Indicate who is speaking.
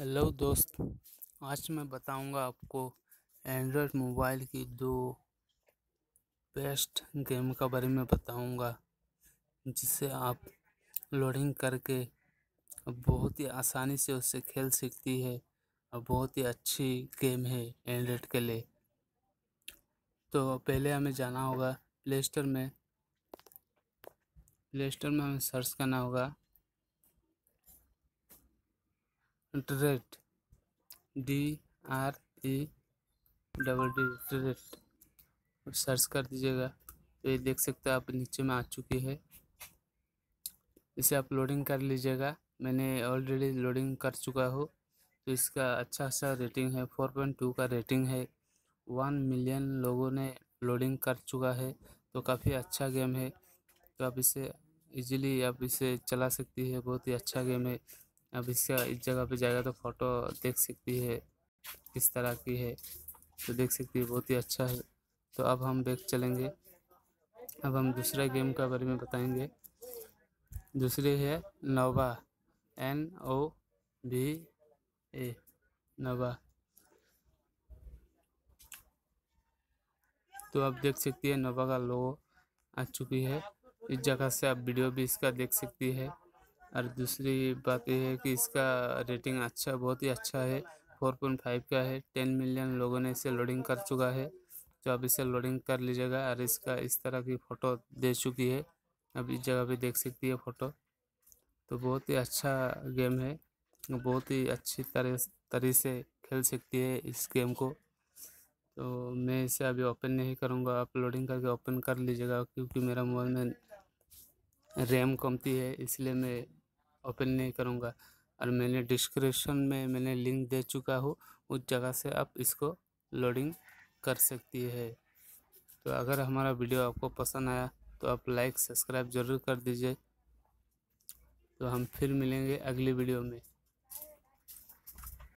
Speaker 1: Hello दोस्त। आज मैं बताऊंगा आपको एंड्रॉयड मोबाइल की दो बेस्ट गेम के बारे में बताऊंगा, जिससे आप लोडिंग करके बहुत ही आसानी से उससे खेल सकती है और बहुत ही अच्छी गेम है एंड्रॉयड के लिए। तो पहले हमें जाना होगा प्ले स्टोर में हमें सर्च करना होगा ड्रेट, DRED सर्च कर दीजिएगा। तो ये देख सकते हैं आप, नीचे में आ चुकी है। इसे आप लोडिंग कर लीजिएगा। मैंने ऑलरेडी लोडिंग कर चुका हूँ। तो इसका अच्छा सा रेटिंग है, 4.2 का रेटिंग है। 1 मिलियन लोगों ने लोडिंग कर चुका है। तो काफ़ी अच्छा गेम है। तो आप इसे इजीली आप इसे चला सकती है। बहुत ही अच्छा गेम है। अब इसका इस जगह पे जाएगा तो फोटो देख सकती है किस तरह की है। तो देख सकती है बहुत ही अच्छा है। तो अब हम बैक चलेंगे। अब हम दूसरा गेम के बारे में बताएंगे। दूसरी है नोवा, NOVA, नोवा। तो आप देख सकती है नोवा का लोगो आ चुकी है। इस जगह से आप वीडियो भी इसका देख सकती है। और दूसरी बात यह है कि इसका रेटिंग अच्छा, बहुत ही अच्छा है। 4.5 का है। 10 मिलियन लोगों ने इसे लोडिंग कर चुका है। तो आप इसे लोडिंग कर लीजिएगा। और इसका इस तरह की फ़ोटो दे चुकी है। अब इस जगह पे देख सकती है फ़ोटो। तो बहुत ही अच्छा गेम है। बहुत ही अच्छी तरह से खेल सकती है इस गेम को। तो मैं इसे अभी ओपन नहीं करूँगा, आप लोडिंग करके ओपन कर लीजिएगा, क्योंकि मेरा मोबाइल में रैम कमती है, इसलिए मैं ओपन नहीं करूँगा। और मैंने डिस्क्रिप्शन में मैंने लिंक दे चुका हूँ, उस जगह से आप इसको लोडिंग कर सकती है। तो अगर हमारा वीडियो आपको पसंद आया तो आप लाइक सब्सक्राइब ज़रूर कर दीजिए। तो हम फिर मिलेंगे अगली वीडियो में।